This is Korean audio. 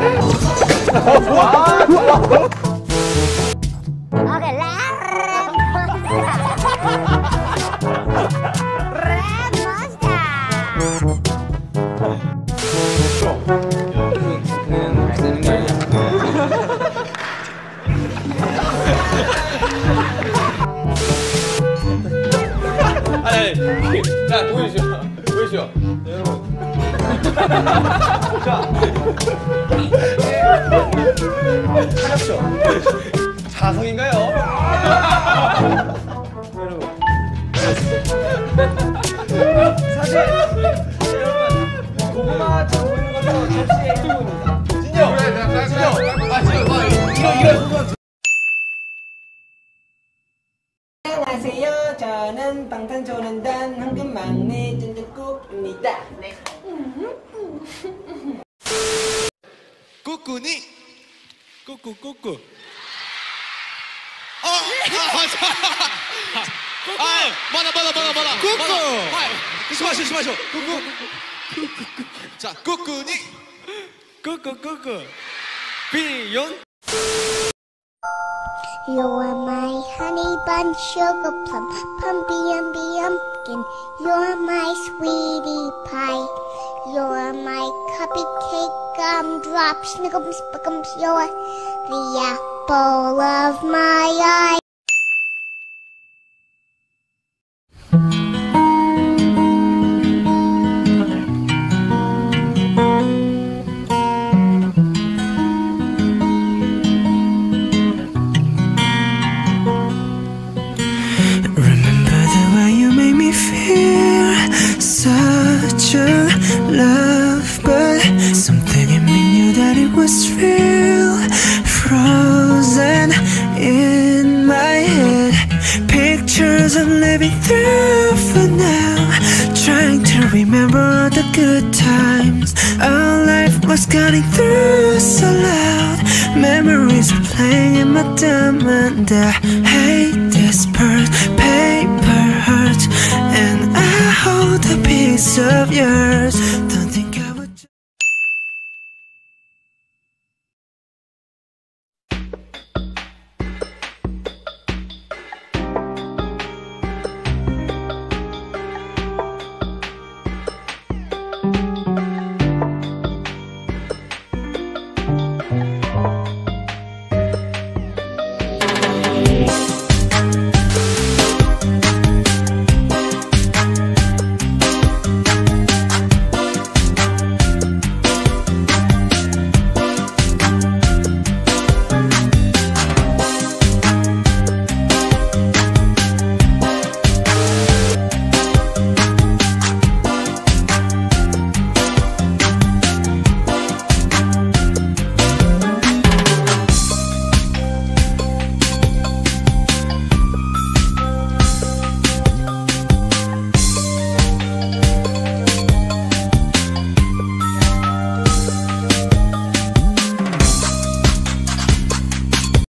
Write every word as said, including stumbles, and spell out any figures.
아니, 자 보이시죠? 보이시죠? 여러분. 자, 차렵죠? 자성인가요? 여러분. 사실 여러분 고구마처럼 보이는 것도 접시의 일부입니다. 진영, 진영, 아 진영, 아 이런 이런 소소한. 안녕하세요. 저는 방탄소년단 황금 막내 찐득국입니다. 네. 꾸꾸니 꾸꾸 꾸꾸. 아, 아, 맞아. 아, 맞아, 맞아, 맞아, 맞아. 꾸꾸. 아, 심하셔, 심하셔. 꾸꾸. 자, 꾸꾸니 꾸꾸 꾸꾸. 비욘. You are my honey bun, sugar plum, pumpy umby umpkin. You're my sweetie pie. You're my cupcake gumdrop, snickums, spickums. You're the apple of my eye. Such a love, but something in me knew that it was real. Frozen in my head, pictures I'm living through for now. Trying to remember all the good times our life was cutting through so loud. Memories are playing in my diamond. I hate this part, paper hurts, and I hold a piece of your